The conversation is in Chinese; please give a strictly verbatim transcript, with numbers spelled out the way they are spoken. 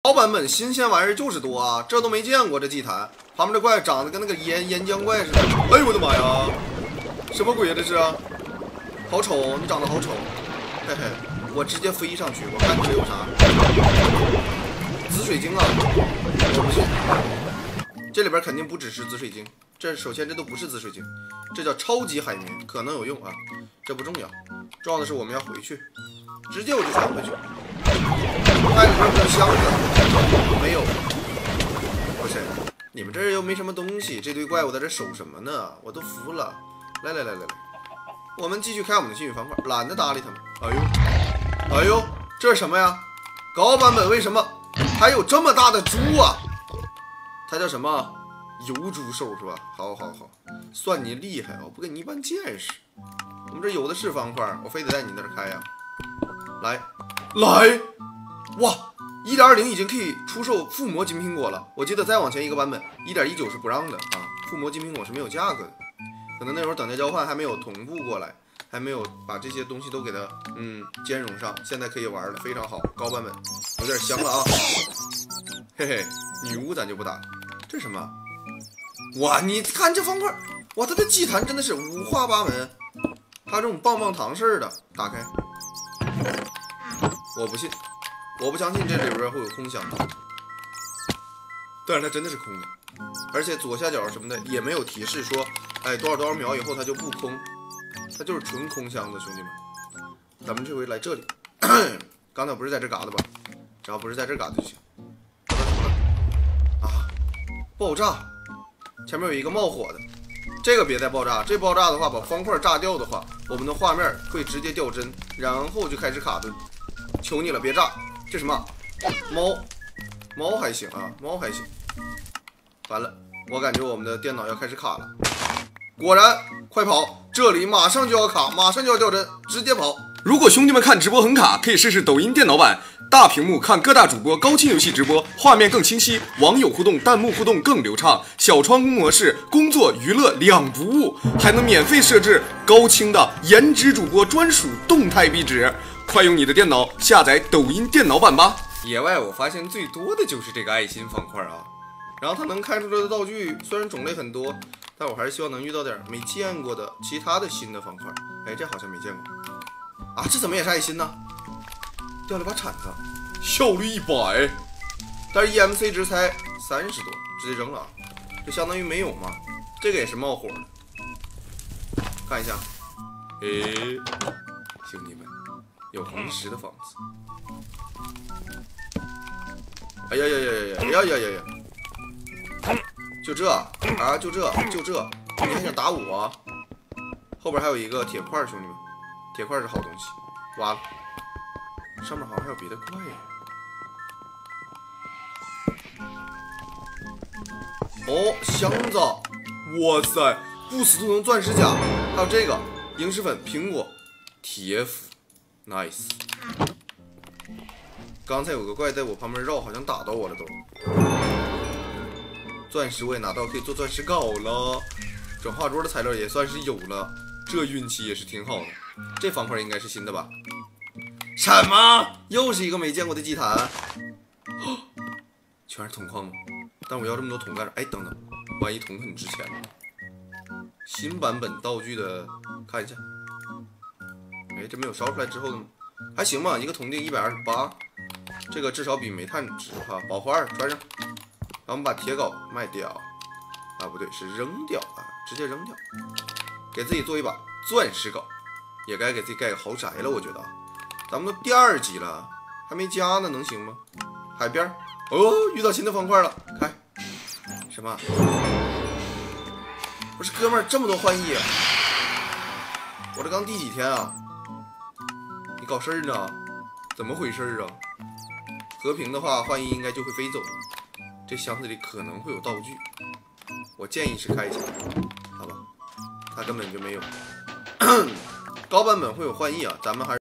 老版本新鲜玩意儿就是多啊，这都没见过这祭坛。旁边这怪长得跟那个岩岩浆怪似的。哎呦我的妈呀！什么鬼呀、啊、这是？好丑，你长得好丑。嘿嘿，我直接飞上去，我看这有啥。紫水晶啊！我不信。这里边肯定不只是紫水晶，这首先这都不是紫水晶，这叫超级海绵，可能有用啊，这不重要，重要的是我们要回去，直接我就传回去。带里边有箱子，没有。不是，你们这儿又没什么东西，这堆怪物在这守什么呢？我都服了。来来来来来，我们继续开我们的幸运方块，懒得搭理他们。哎呦，哎呦，这是什么呀？高版本为什么还有这么大的猪啊？它叫什么？油猪兽是吧？好好好，算你厉害，我不跟你一般见识。我们这有的是方块，我非得在你那儿开呀、啊。来，来，哇 ，一点二零 已经可以出售附魔金苹果了。我记得再往前一个版本 ，一点一九 是不让的啊，附魔金苹果是没有价格的。可能那会儿等价交换还没有同步过来，还没有把这些东西都给它嗯兼容上，现在可以玩了，非常好。高版本有点香了啊，嘿嘿，女巫咱就不打了。这是什么？哇，你看这方块，哇，它的祭坛真的是五花八门，还有这种棒棒糖似的。打开，我不信，我不相信这里边会有空箱的，但是它真的是空的，而且左下角什么的也没有提示说，哎，多少多少秒以后它就不空，它就是纯空箱子，兄弟们。咱们这回来这里，刚才不是在这嘎达吧？只要不是在这嘎达就行。啊，爆炸！前面有一个冒火的，这个别再爆炸，这爆炸的话把方块炸掉的话，我们的画面会直接掉帧，然后就开始卡顿。求你了，别炸！这什么？猫，猫还行啊，猫还行。完了，我感觉我们的电脑要开始卡了。果然，快跑！这里马上就要卡，马上就要掉帧，直接跑！ 如果兄弟们看直播很卡，可以试试抖音电脑版。大屏幕看各大主播高清游戏直播，画面更清晰，网友互动、弹幕互动更流畅。小窗户模式，工作娱乐两不误，还能免费设置高清的颜值主播专属动态壁纸。快用你的电脑下载抖音电脑版吧！ 野外我发现最多的就是这个爱心方块啊，然后它能开出来的道具虽然种类很多，但我还是希望能遇到点没见过的其他的新的方块。哎，这好像没见过啊，这怎么也是爱心呢？掉了把铲子，效率一百，但是 E M C 值才三十多，直接扔了啊！这相当于没有嘛？这个也是冒火的，看一下，诶，兄弟们，有红石的房子，哎呀呀呀呀呀呀呀呀！就这啊，就这就这，你还想打我啊？后边还有一个铁块，兄弟们，铁块是好东西，挖了。上面好像还有别的怪呀！哦，箱子，哇塞，不死都能钻石甲，还有这个萤石粉、苹果、铁斧 ，nice。刚才有个怪在我旁边绕，好像打到我了都。钻石我也拿到，可以做钻石镐了。转化桌的材料也算是有了，这运气也是挺好的。这方块应该是新的吧？什么？又是一个没见过的祭坛，哦、全是铜矿吗？但我要这么多铜干啥？哎，等等，万一铜很值钱呢？新版本道具的，看一下。哎，这没有烧出来之后的吗？还行吧，一个铜锭一百二十八，这个至少比煤炭值哈。宝盒二穿上，然后我们把铁镐卖掉，啊不对，是扔掉啊，直接扔掉，给自己做一把钻石镐，也该给自己盖个豪宅了，我觉得啊。咱们都第二集了，还没加呢，能行吗？海边哦，遇到新的方块了，开什么？不是哥们儿，这么多幻翼，我这刚第几天啊？你搞事儿呢？怎么回事啊？和平的话，幻翼应该就会飞走了。这箱子里可能会有道具，我建议是开一下，好吧？它根本就没有。高版本会有幻翼啊，咱们还是。